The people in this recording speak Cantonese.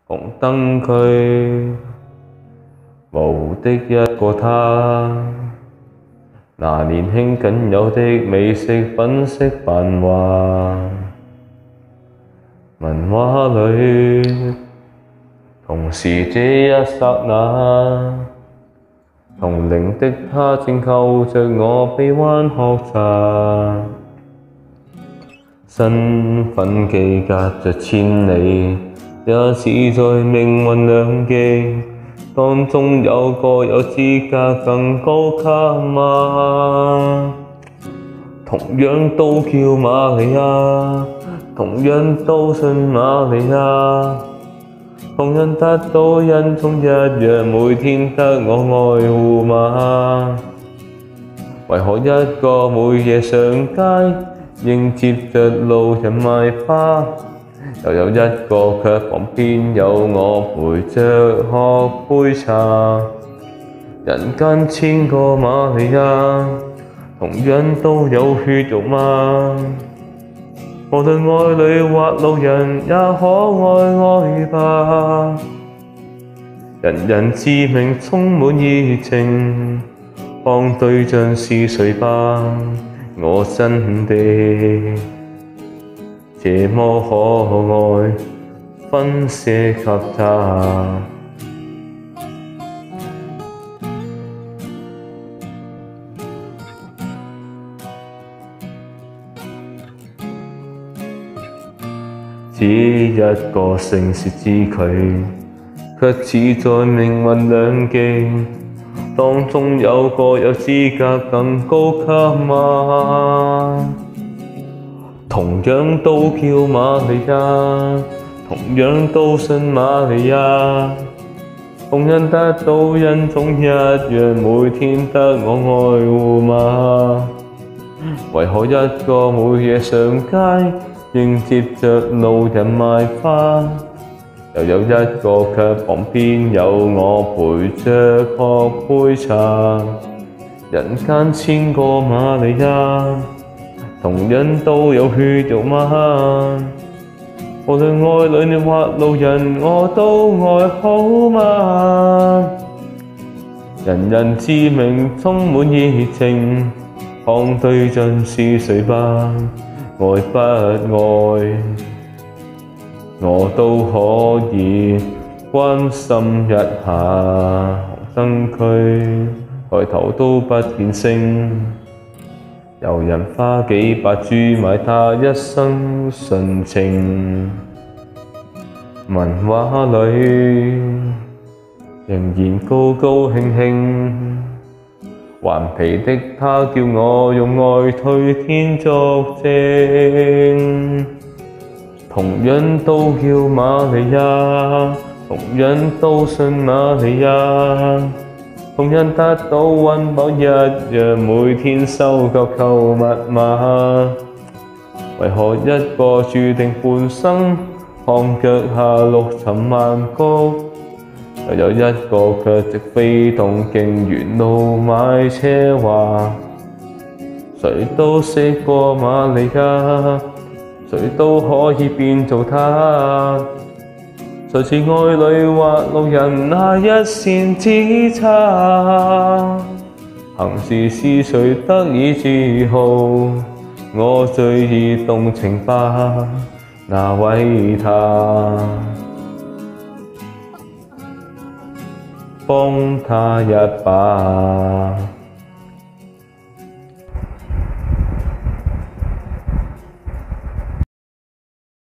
紅燈區，無的一個他，拿年輕僅有的美食品色繁華。文畫裏，同時這一剎那，同齡的他正扣着我臂彎學習。身份既隔着千里，也似在命運兩極，當中有個有資格更高級嗎？同樣都叫瑪利亞，同樣都信瑪利亞，同樣得到恩寵一樣，每天得我愛護嗎？為何一個每夜上街應接着路人賣花，又有一個卻旁邊有我陪着喝杯茶？人間千個瑪利亞，同樣都有血肉嗎？無論愛侶或路人，也可愛吧。人人自命充滿熱情，看對象是誰吧？我真的這麼可愛，分捨給他。只一個姓氏之距，卻似在命運兩極，當中有個有資格更高級嗎？同樣都叫瑪利亞，同樣都信瑪利亞，同樣得到恩寵一樣，每天得我愛護嗎？為何一個每夜上街應接着路人賣花，又有一個卻旁邊有我陪着喝杯茶？人間千個瑪利亞，同樣都有血肉嗎？無論愛侶或路人，我都愛好嗎？人人自命充滿熱情，看對象是誰吧？愛不愛，我都可以關心一下。紅燈區抬頭都不見星，有人花幾百注買他一生純情。文畫裏仍然高高興興，頑皮的他叫我用愛推天作證。同樣都叫瑪利亞，同樣都信瑪利亞，同樣得到溫飽一樣，每天收購購物嗎？為何一個注定半生看腳下綠塵萬谷，又有一個卻直飛東京沿路買奢華？誰都識過瑪利亞，誰都可以變做他，誰是愛侶或路人那一線之差？行事是誰得以自豪？我最易動情吧，那位他，幫他一把。